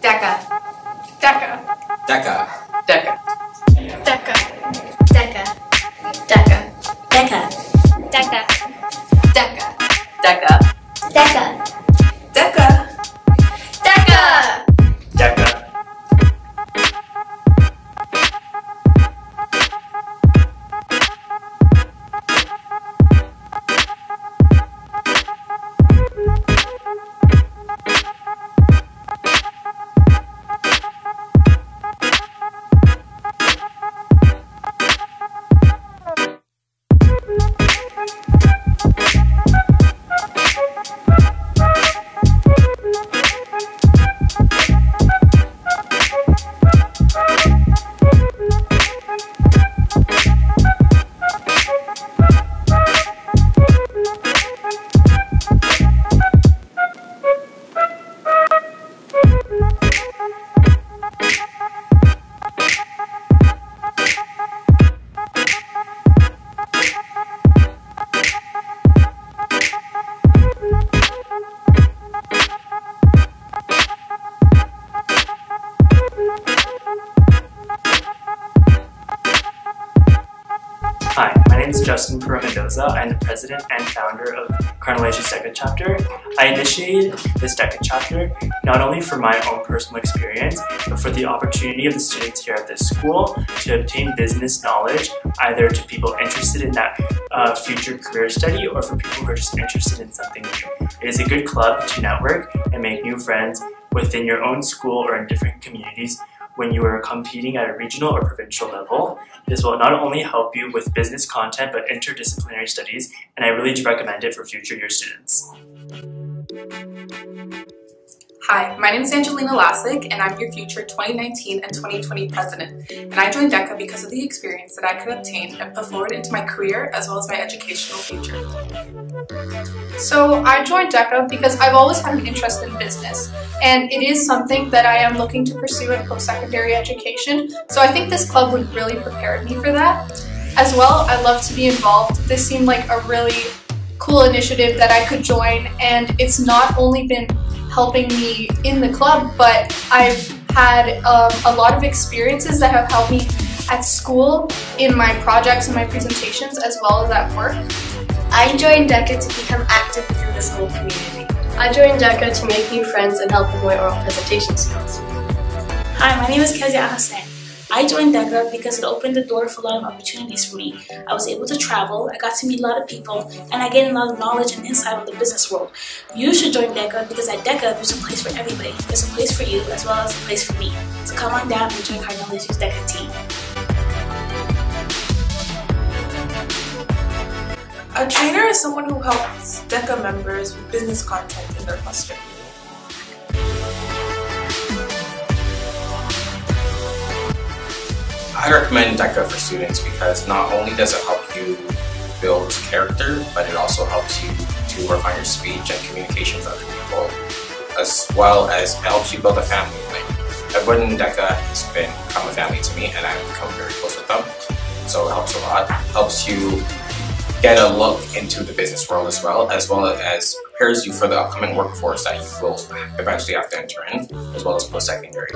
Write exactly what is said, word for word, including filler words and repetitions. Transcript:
Deca. Deca. Deca. Deca. Deca. Deca. Deca. Deca. Deca. Deca. Deca. Deca. Deca. Deca. Deca. Hi, my name is Justin Pereira Mendoza. I'm the president and founder of Cardinal's Deca chapter. I initiated this Deca chapter not only for my own personal experience, but for the opportunity of the students here at this school to obtain business knowledge, either to people interested in that uh, future career study or for people who are just interested in something new. It is a good club to network and make new friends within your own school or in different communities when you are competing at a regional or provincial level. This will not only help you with business content, but interdisciplinary studies, and I really do recommend it for future year students. Hi, my name is Angelina Lassick, and I'm your future twenty nineteen and twenty twenty president. And I joined Deca because of the experience that I could obtain and put forward into my career as well as my educational future. So I joined Deca because I've always had an interest in business, and it is something that I am looking to pursue in post-secondary education. So I think this club would really prepare me for that. As well, I love to be involved. This seemed like a really cool initiative that I could join, and it's not only been helping me in the club, but I've had um, a lot of experiences that have helped me at school, in my projects and my presentations, as well as at work. I joined Deca to become active within the school community. I joined Deca to make new friends and help with my oral presentation skills. Hi, my name is Kezia Hassan. I joined Deca because it opened the door for a lot of opportunities for me. I was able to travel, I got to meet a lot of people, and I gained a lot of knowledge and insight on the business world. You should join Deca because at Deca there's a place for everybody. There's a place for you as well as a place for me. So come on down and join Cardinal's Deca team. A trainer is someone who helps Deca members with business content in their cluster. I'd recommend Deca for students because not only does it help you build character, but it also helps you to work on your speech and communication with other people, as well as it helps you build a family. Like, everyone in Deca has been, become a family to me, and I've become very close with them, so it helps a lot. It helps you get a look into the business world as well, as well as prepares you for the upcoming workforce that you will eventually have to enter in, as well as post-secondary.